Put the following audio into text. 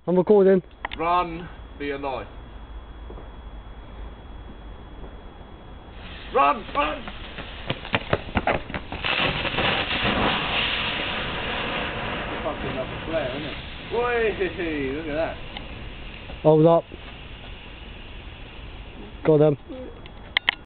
I'm recording. Run for your life. Run! Run! Fucking another flare, isn't it? Whey! Look at that. Hold up. Got them.